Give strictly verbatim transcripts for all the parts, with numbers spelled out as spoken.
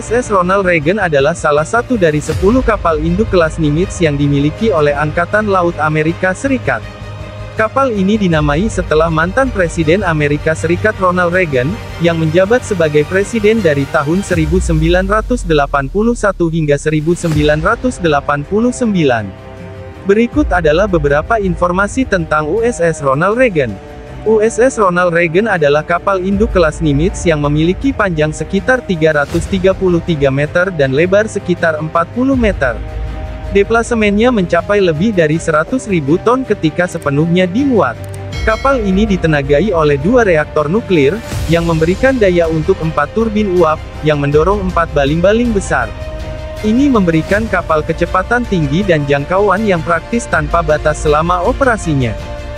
S S Ronald Reagan adalah salah satu dari sepuluh kapal induk kelas Nimitz yang dimiliki oleh Angkatan Laut Amerika Serikat. Kapal ini dinamai setelah mantan Presiden Amerika Serikat Ronald Reagan, yang menjabat sebagai presiden dari tahun seribu sembilan ratus delapan puluh satu hingga seribu sembilan ratus delapan puluh sembilan. Berikut adalah beberapa informasi tentang U S S Ronald Reagan. U S S Ronald Reagan adalah kapal induk kelas Nimitz yang memiliki panjang sekitar tiga ratus tiga puluh tiga meter dan lebar sekitar empat puluh meter. Deplasemennya mencapai lebih dari seratus ribu ton ketika sepenuhnya dimuat. Kapal ini ditenagai oleh dua reaktor nuklir, yang memberikan daya untuk empat turbin uap, yang mendorong empat baling-baling besar. Ini memberikan kapal kecepatan tinggi dan jangkauan yang praktis tanpa batas selama operasinya.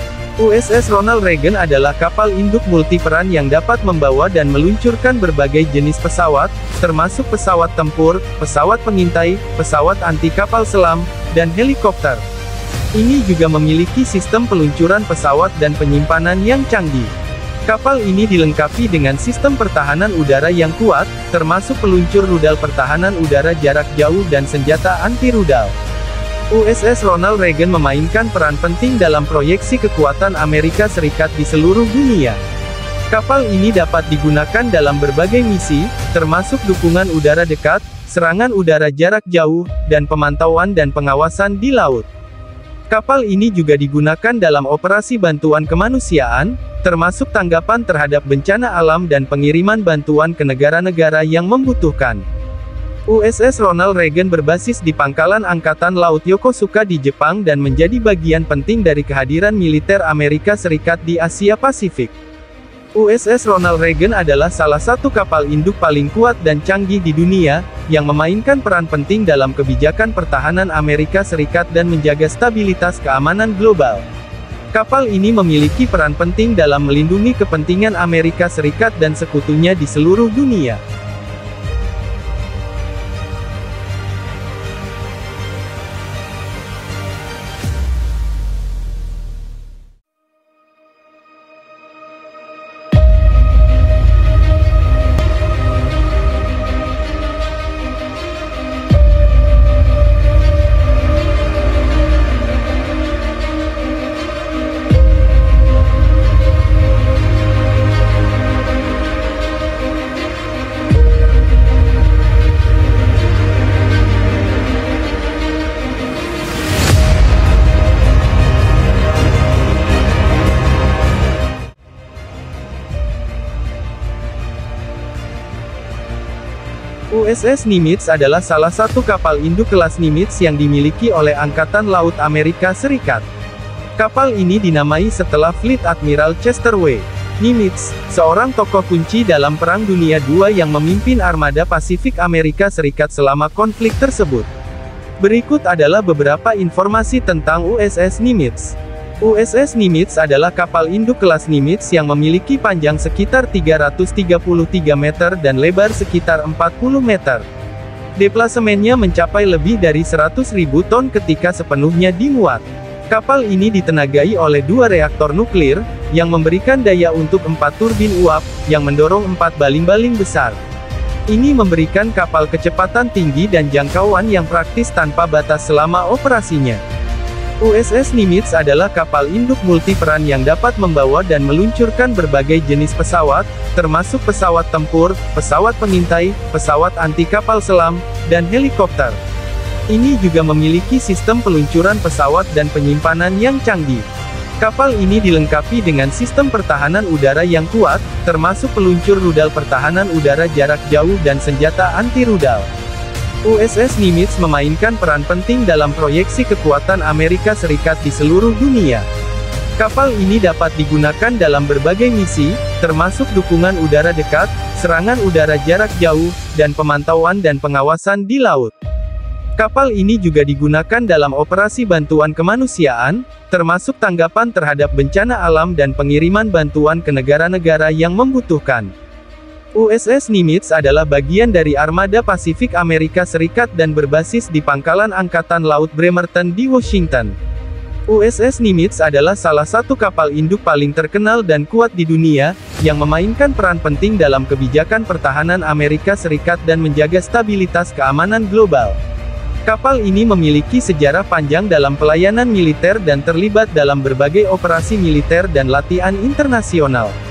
U S S Ronald Reagan adalah kapal induk multiperan yang dapat membawa dan meluncurkan berbagai jenis pesawat, termasuk pesawat tempur, pesawat pengintai, pesawat anti kapal selam, dan helikopter. Ini juga memiliki sistem peluncuran pesawat dan penyimpanan yang canggih. Kapal ini dilengkapi dengan sistem pertahanan udara yang kuat, termasuk peluncur rudal pertahanan udara jarak jauh dan senjata anti-rudal. U S S Ronald Reagan memainkan peran penting dalam proyeksi kekuatan Amerika Serikat di seluruh dunia. Kapal ini dapat digunakan dalam berbagai misi, termasuk dukungan udara dekat, serangan udara jarak jauh, dan pemantauan dan pengawasan di laut. Kapal ini juga digunakan dalam operasi bantuan kemanusiaan, termasuk tanggapan terhadap bencana alam dan pengiriman bantuan ke negara-negara yang membutuhkan. U S S Ronald Reagan berbasis di Pangkalan Angkatan Laut Yokosuka di Jepang dan menjadi bagian penting dari kehadiran militer Amerika Serikat di Asia Pasifik. U S S Ronald Reagan adalah salah satu kapal induk paling kuat dan canggih di dunia, yang memainkan peran penting dalam kebijakan pertahanan Amerika Serikat dan menjaga stabilitas keamanan global. Kapal ini memiliki peran penting dalam melindungi kepentingan Amerika Serikat dan sekutunya di seluruh dunia. U S S Nimitz adalah salah satu kapal induk kelas Nimitz yang dimiliki oleh Angkatan Laut Amerika Serikat. Kapal ini dinamai setelah Fleet Admiral Chester W. Nimitz, seorang tokoh kunci dalam Perang Dunia kedua yang memimpin armada Pasifik Amerika Serikat selama konflik tersebut. Berikut adalah beberapa informasi tentang U S S Nimitz. U S S Nimitz adalah kapal induk kelas Nimitz yang memiliki panjang sekitar tiga ratus tiga puluh tiga meter dan lebar sekitar empat puluh meter. Deplasemennya mencapai lebih dari seratus ribu ton ketika sepenuhnya dimuat. Kapal ini ditenagai oleh dua reaktor nuklir, yang memberikan daya untuk empat turbin uap, yang mendorong empat baling-baling besar. Ini memberikan kapal kecepatan tinggi dan jangkauan yang praktis tanpa batas selama operasinya. U S S Nimitz adalah kapal induk multiperan yang dapat membawa dan meluncurkan berbagai jenis pesawat, termasuk pesawat tempur, pesawat pengintai, pesawat anti kapal selam, dan helikopter. Ini juga memiliki sistem peluncuran pesawat dan penyimpanan yang canggih. Kapal ini dilengkapi dengan sistem pertahanan udara yang kuat, termasuk peluncur rudal pertahanan udara jarak jauh dan senjata anti-rudal. U S S Nimitz memainkan peran penting dalam proyeksi kekuatan Amerika Serikat di seluruh dunia. Kapal ini dapat digunakan dalam berbagai misi, termasuk dukungan udara dekat, serangan udara jarak jauh, dan pemantauan dan pengawasan di laut. Kapal ini juga digunakan dalam operasi bantuan kemanusiaan, termasuk tanggapan terhadap bencana alam dan pengiriman bantuan ke negara-negara yang membutuhkan. U S S Nimitz adalah bagian dari armada Pasifik Amerika Serikat dan berbasis di Pangkalan Angkatan Laut Bremerton di Washington. U S S Nimitz adalah salah satu kapal induk paling terkenal dan kuat di dunia, yang memainkan peran penting dalam kebijakan pertahanan Amerika Serikat dan menjaga stabilitas keamanan global. Kapal ini memiliki sejarah panjang dalam pelayanan militer dan terlibat dalam berbagai operasi militer dan latihan internasional.